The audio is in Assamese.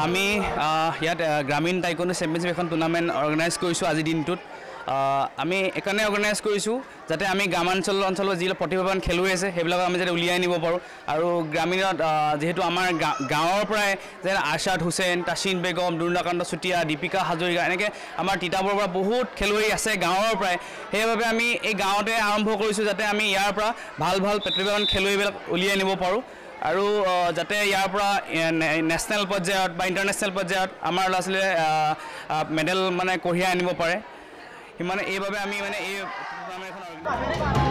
আমি ইয়াত গ্ৰামীণ টাইকোণ্ডো চেম্পিয়নশ্বিপ এখন টুৰ্ণামেণ্ট অৰ্গেনাইজ কৰিছোঁ আজিৰ দিনটোত আমি একাৰণে অৰ্গেনাইজ কৰিছোঁ যাতে আমি অঞ্চলৰ যিবিলাক প্ৰতিভাৱান খেলুৱৈ আছে সেইবিলাকক আমি যাতে উলিয়াই নিব পাৰোঁ আৰু গ্ৰামীণত যেহেতু আমাৰ গাঁৱৰ পৰাই যেনে আৰ্চাদ হুছেইন তাছিন বেগম দুৰ্নাকান্ত চুতীয়া দীপিকা হাজৰিকা এনেকৈ আমাৰ তিতাবৰৰ পৰা বহুত খেলুৱৈ আছে গাঁৱৰ পৰাই সেইবাবে আমি এই গাঁৱতে আৰম্ভ কৰিছোঁ যাতে আমি ইয়াৰ পৰা ভাল প্ৰতিভাৱান খেলুৱৈবিলাক উলিয়াই নিব পাৰোঁ আৰু যাতে ইয়াৰ পৰা নেশ্যনেল পৰ্যায়ত বা ইণ্টাৰনেশ্যনেল পৰ্যায়ত আমাৰ ল'ৰা ছোৱালীয়ে মেডেল মানে কঢ়িয়াই আনিব পাৰে সিমানে এইবাবে আমি মানে এই